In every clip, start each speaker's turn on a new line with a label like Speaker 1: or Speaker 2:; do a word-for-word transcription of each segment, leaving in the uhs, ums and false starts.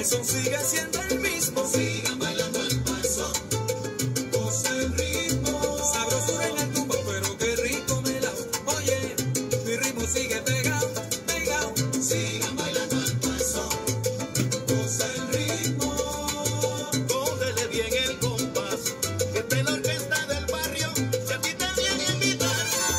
Speaker 1: son sigue siendo el mismo.
Speaker 2: Sigan bailando al paso, goza el ritmo.
Speaker 1: Sabrosura en el tumbo, pero qué rico melao. Oye, mi ritmo sigue pegado, pegado.
Speaker 2: Sigan bailando al paso, goza el ritmo. Cógele bien el compás, que esta es la orquesta del barrio, si a ti te viene a invitar.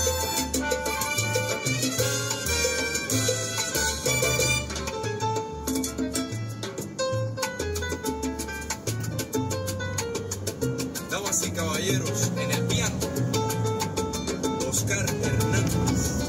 Speaker 1: Damas y caballeros, en el piano, Oscar Hernández.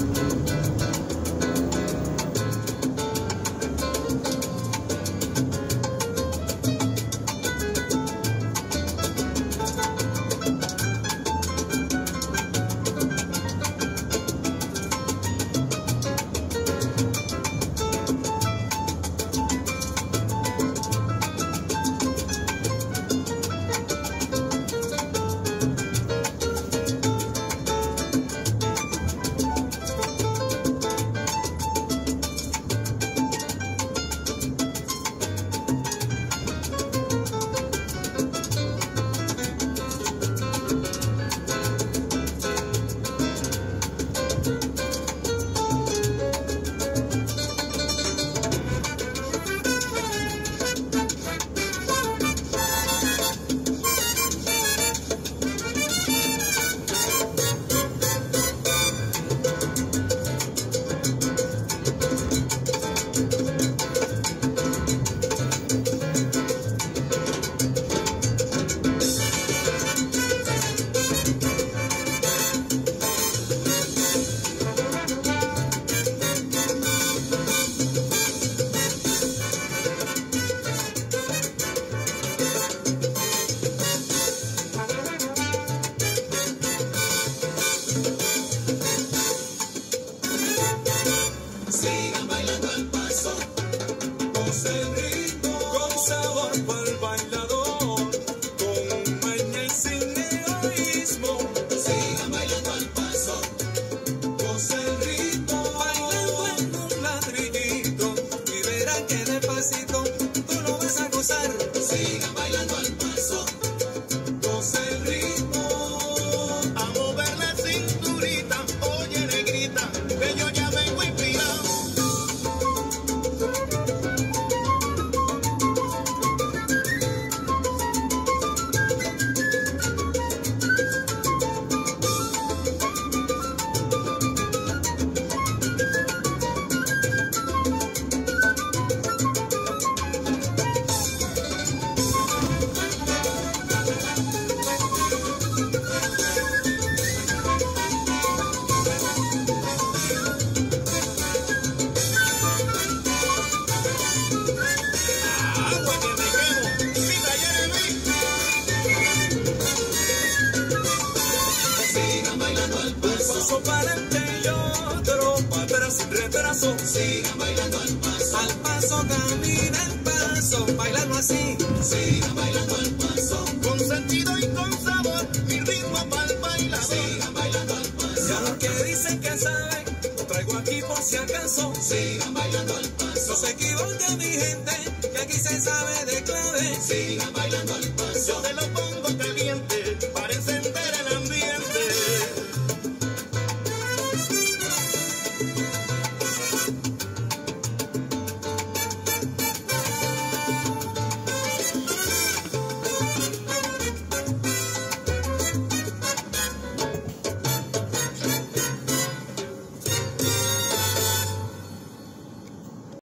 Speaker 2: Sigan bailando al paso, goza el ritmo.
Speaker 1: Con sabor para el bailador, con maña y sin egoísmo.
Speaker 2: Sigan bailando al paso, goza el ritmo.
Speaker 1: Bailando en un ladrillito, y verán que despacito tú lo vas a gozar.
Speaker 2: Sigan bailando al paso, goza el ritmo. A mover la cinturita, oye negrita, que yo ya vengo inspirado.
Speaker 1: Paso para adelante y otro para atrás sin retraso.
Speaker 2: Sigan bailando al paso,
Speaker 1: Al paso camina el paso, bailando así.
Speaker 2: sigan bailando al paso. Con sentido y con sabor, mi ritmo para el bailador. Sigan bailando al
Speaker 1: Y
Speaker 2: paso,
Speaker 1: a los que dicen que saben, lo traigo aquí por si acaso.
Speaker 2: sigan bailando al
Speaker 1: No
Speaker 2: paso.
Speaker 1: se equivoque mi gente, que aquí se sabe de clave.
Speaker 2: Sigan bailando al paso. Yo te lo pongo